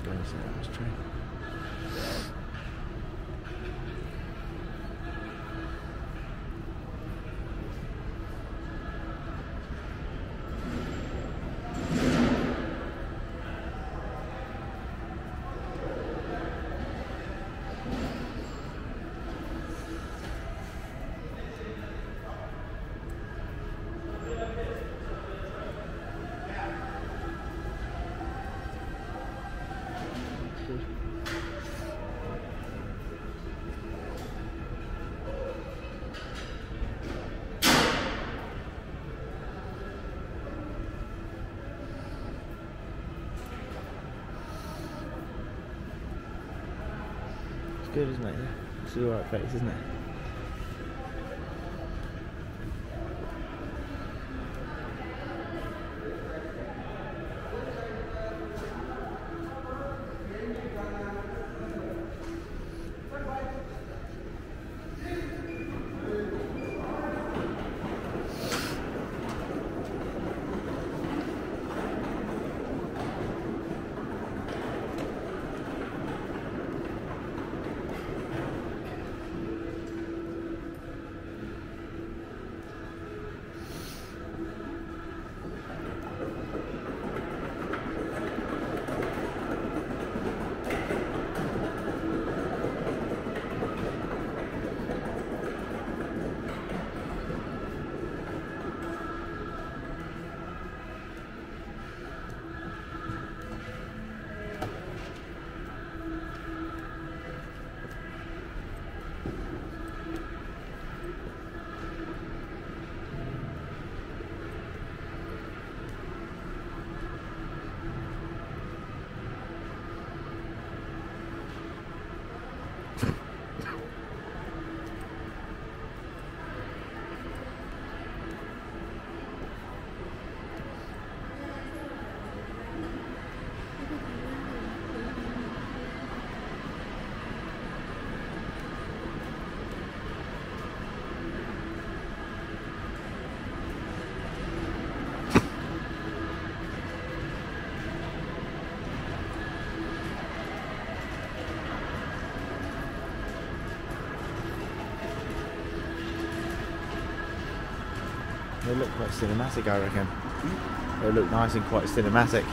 just going to say that was true. It's good, isn't it? It's the right place, isn't it? They look quite cinematic, I reckon. They look nice and quite cinematic.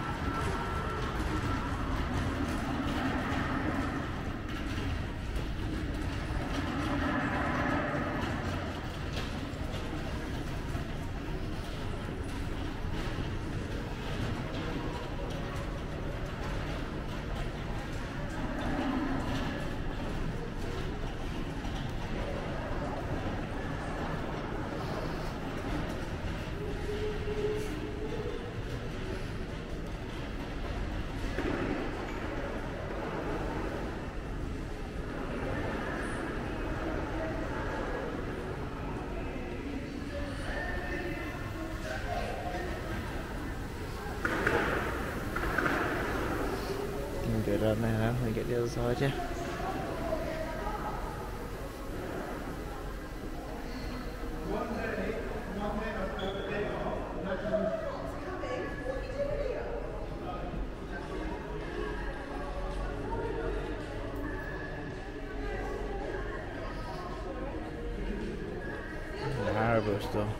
Good, aren't they? Now we get the other side, yeah. The Haribo still.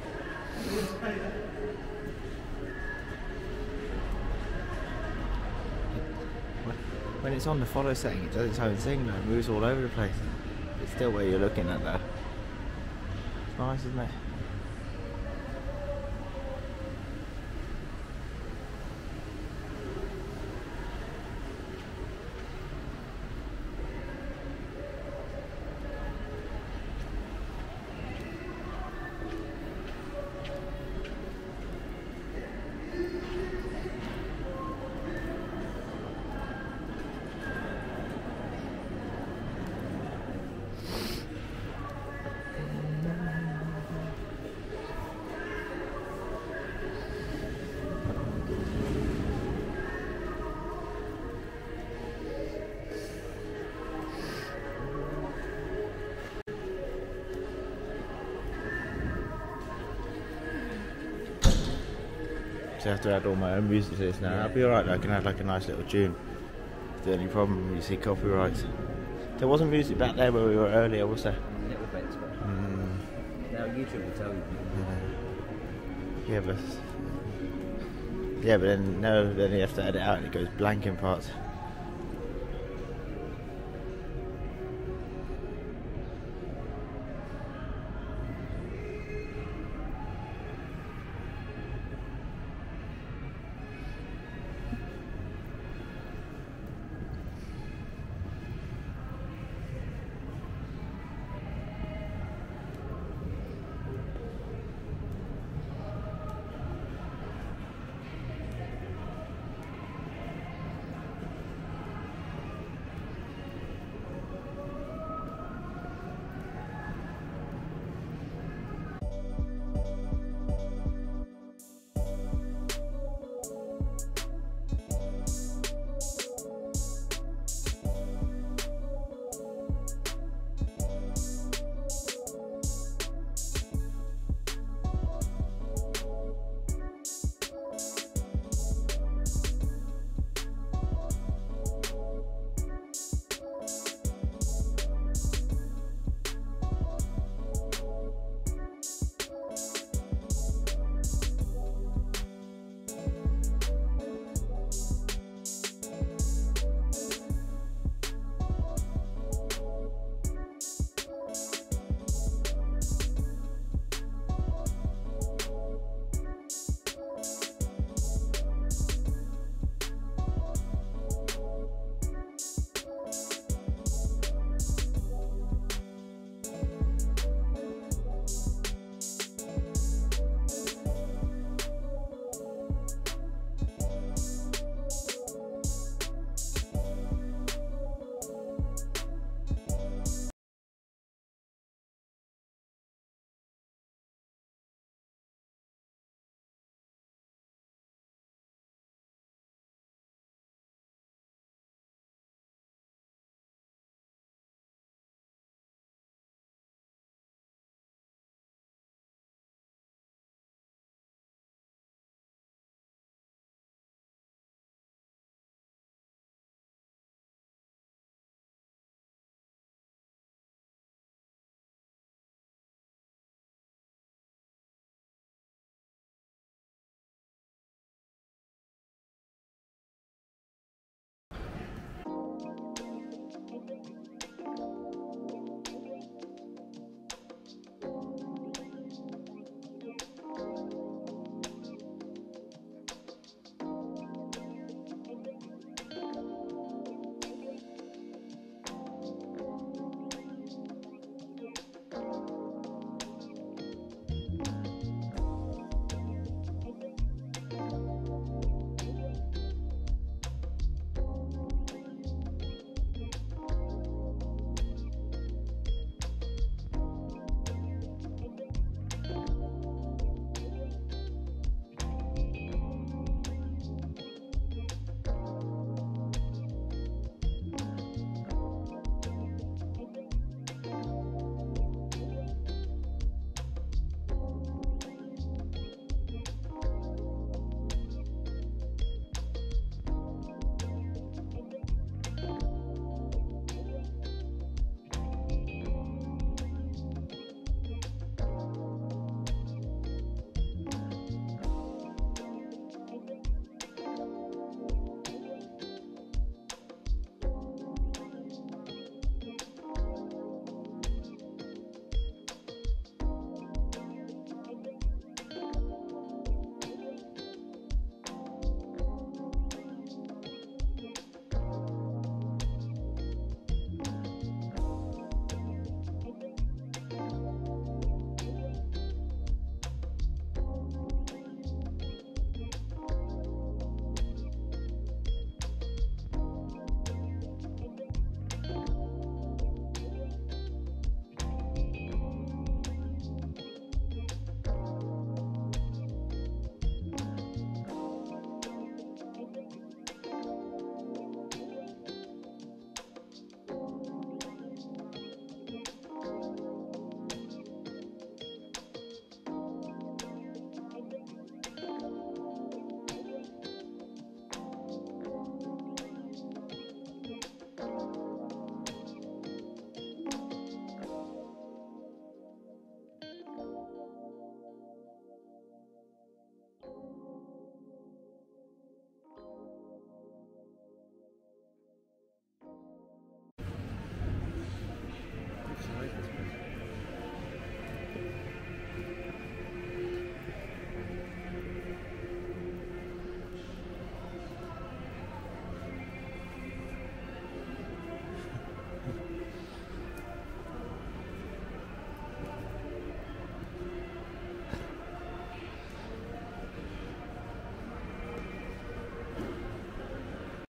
When it's on the follow setting, it does its own thing, though. It moves all over the place. It's still where you're looking at, though. It's nice, isn't it? So I have to add all my own music to this now. I'll be alright though, I can add like a nice little tune The only problem when you see copyrights. There wasn't music back there where we were earlier, was there? Little bits, but now YouTube will tell you. Yeah, but then you have to edit out and it goes blank in parts.